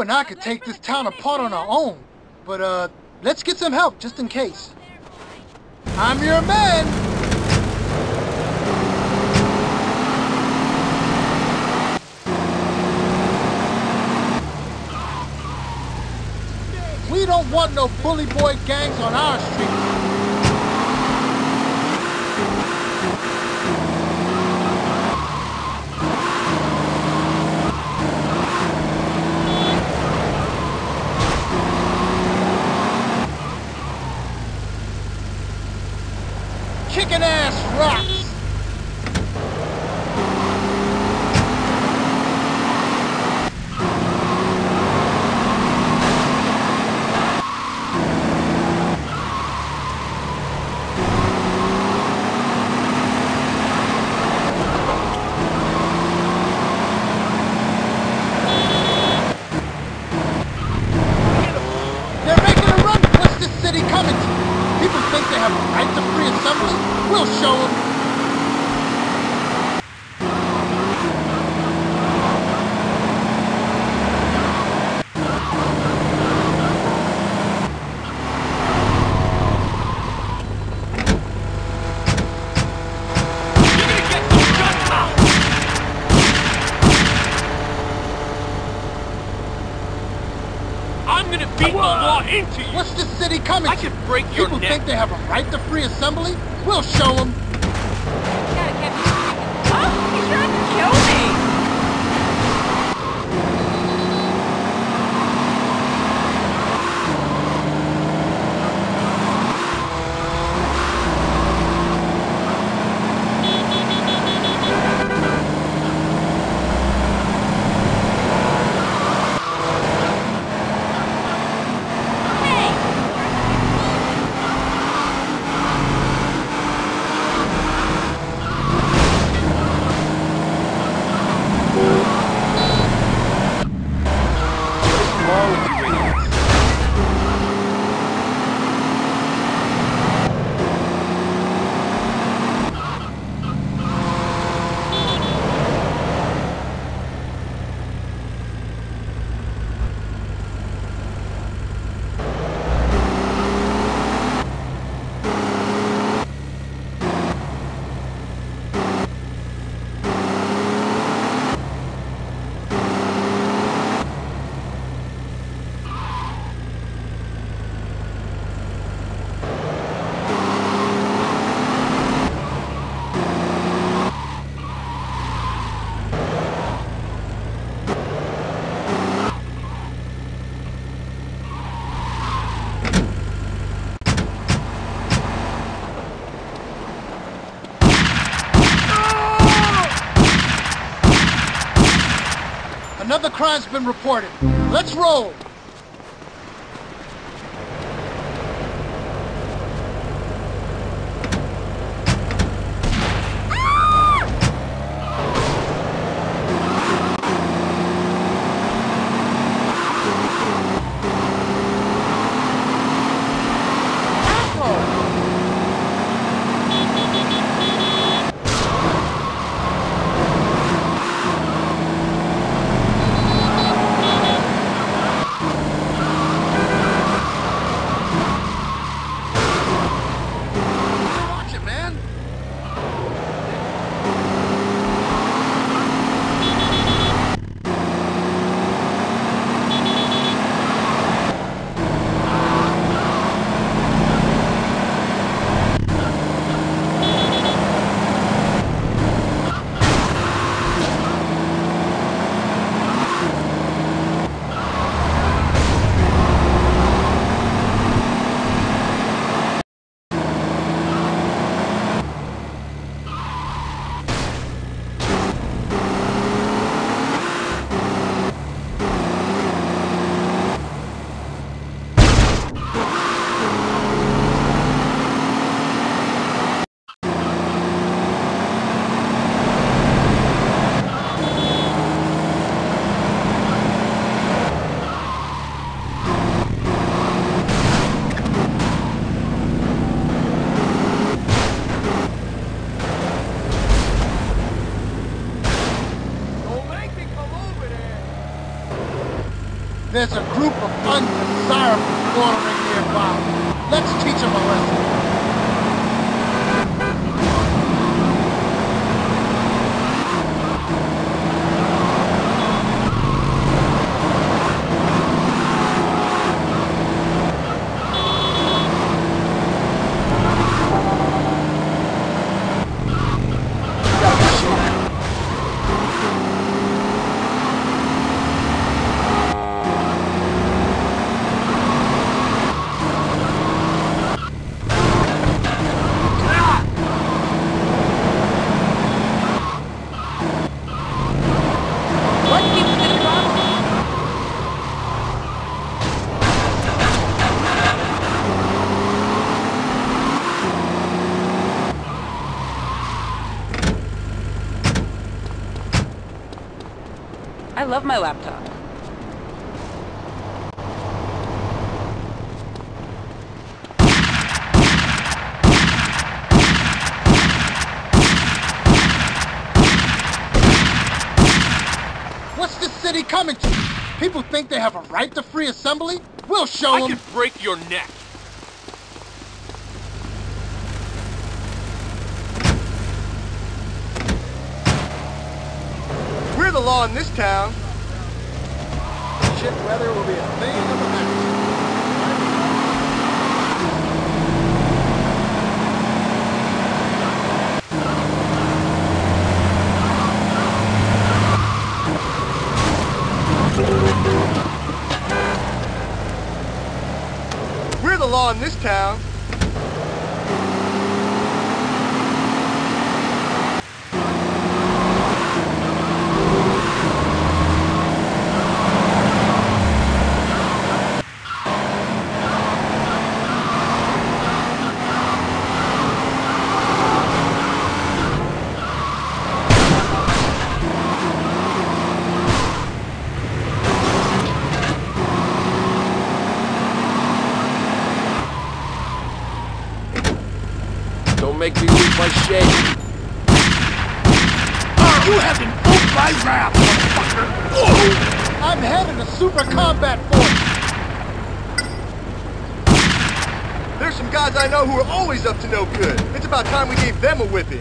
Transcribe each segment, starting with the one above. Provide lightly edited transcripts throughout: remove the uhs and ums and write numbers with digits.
and I could take this town apart on our own, but let's get some help just in case. I'm your man! We don't want no bully boy gangs on our street. Kicking ass rocks! They're making a run! What's this city coming to? People think they have a right to free assembly? We'll show them! I'm gonna beat the law into you! What's this city coming to? I can break your People neck! think they have a right to free assembly? We'll show them! Oh, he's trying to kill me! Another crime's been reported. Let's roll! there's a group of undesirables loitering nearby. Let's teach them a lesson. I love my laptop. What's this city coming to? People think they have a right to free assembly? We'll show I them. could break your neck. We're the law in this town. Shit weather will be a thing of the past. We're the law in this town. Don't make me lose my shade. You have invoked my wrath, motherfucker! I'm headed to Super Combat Force. There's some guys I know who are always up to no good. It's about time we gave them a whipping.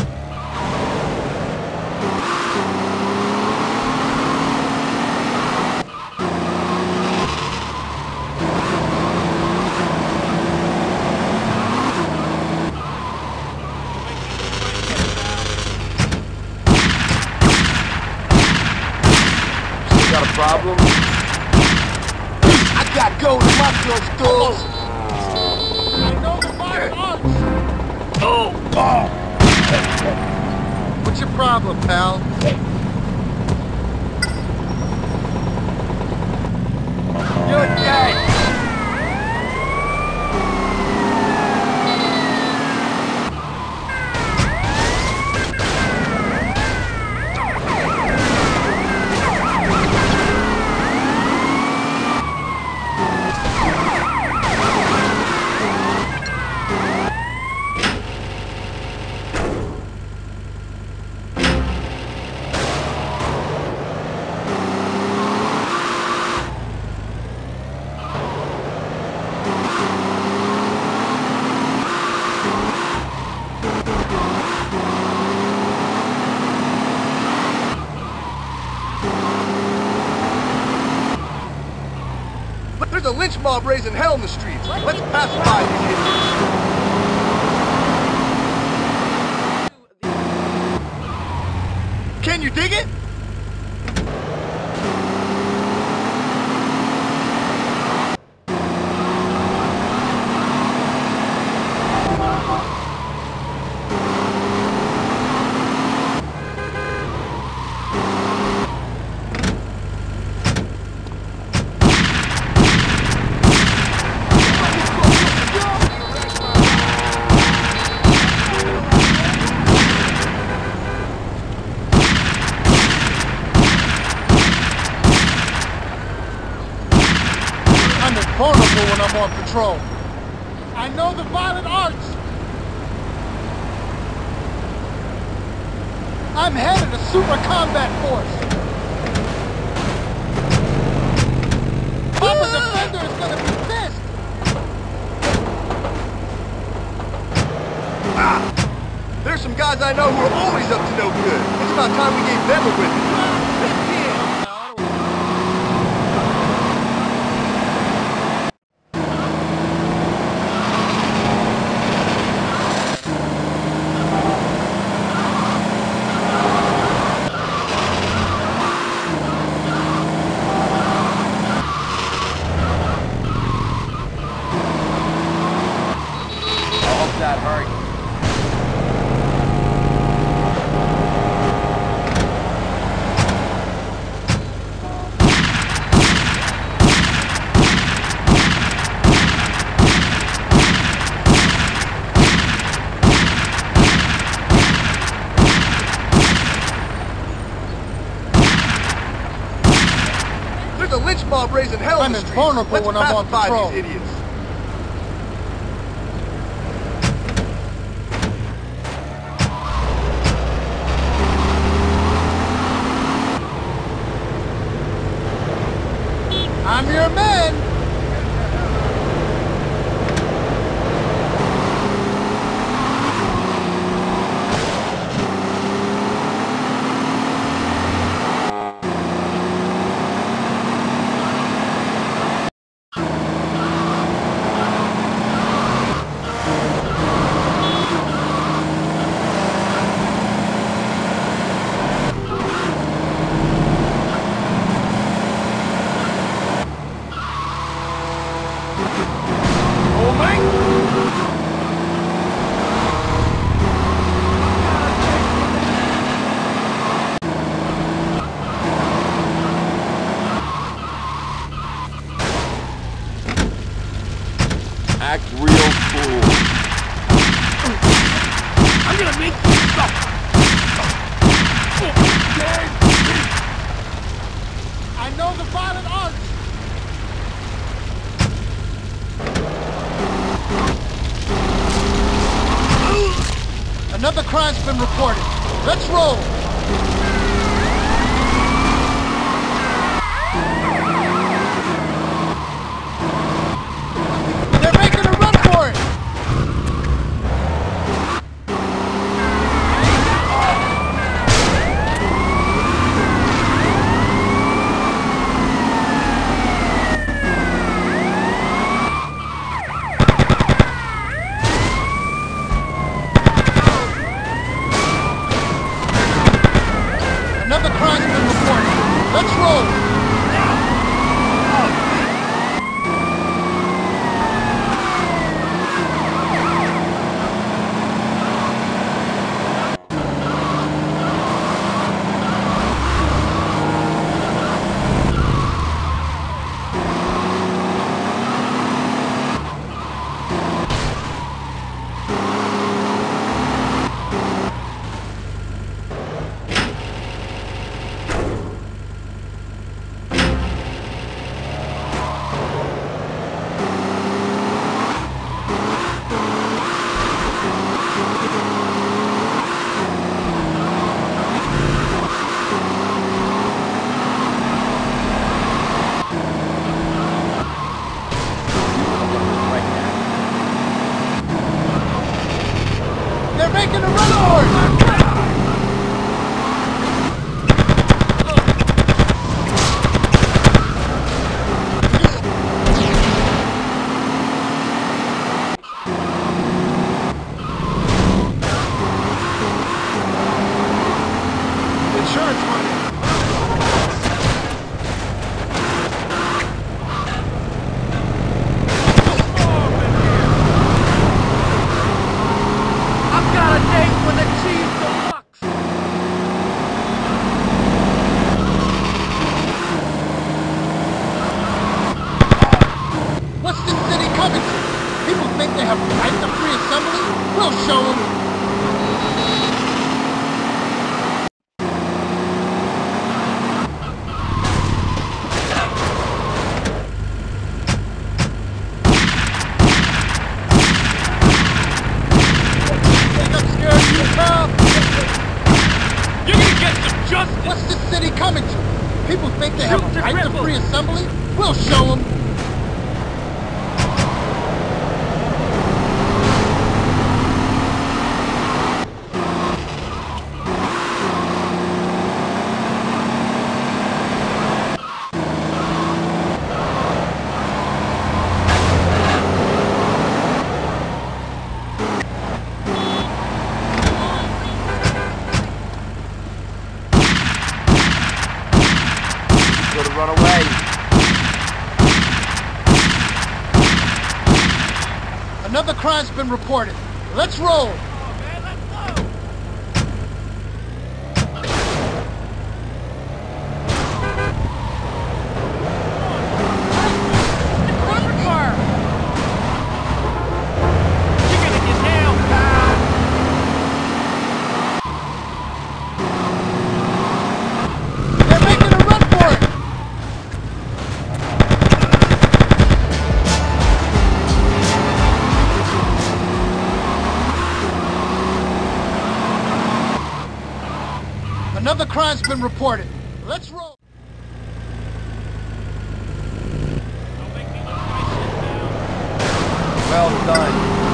Got a problem? I got gold in my girl's stores. I know the fine arts. What's your problem, pal? You're dead! There's a lynch mob raising hell in the streets. Let's pacify these idiots. Can you dig it? I'm invulnerable when I'm on patrol. I know the violent arts. I'm headed to Super Combat Force. Another defender is gonna be pissed! There's some guys I know who are always up to no good. It's about time we gave them a whipping. That hurt. There's a lynch mob raising hell in I'm the streets. invulnerable Let's when I'm on pacify patrol. these idiots. I'm your man! Act real cool. I'm gonna make you suffer! I know the violent arts! Another crime's been reported. Let's roll! They're making a run for it! Another crime's been reported. Let's roll! They're making a run for it! Insurance money! I've got a date with the Cheese Deluxe! What's this city coming to? People think they have a right to free assembly? We'll show them! Think I'm scared of you, pal? You're gonna get some justice! What's this city coming to? People think they have a Shoot the right to cripple. free assembly? We'll show them! Another crime's been reported. Let's roll. They're making a run for it. Another crime's been reported. Let's roll. Well done.